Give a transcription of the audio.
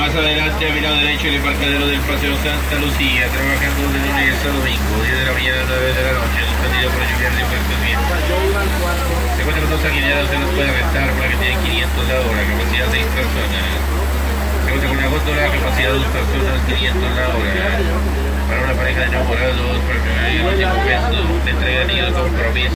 Más adelante, a mi lado derecho, el embarcadero del Paseo Santa Lucía, trabajando de lunes a domingo, 10 de la mañana a 9 de la noche, suspendido por lluvia de fuertes vientos. Se encuentra con dos alineados, se los puede rentar, una que tiene 500 la hora, capacidad 6 personas. Se encuentra con una góndola, capacidad 2 personas, 500 la hora. Para una pareja de enamorados, por el primer y último beso, de entrega de compromiso.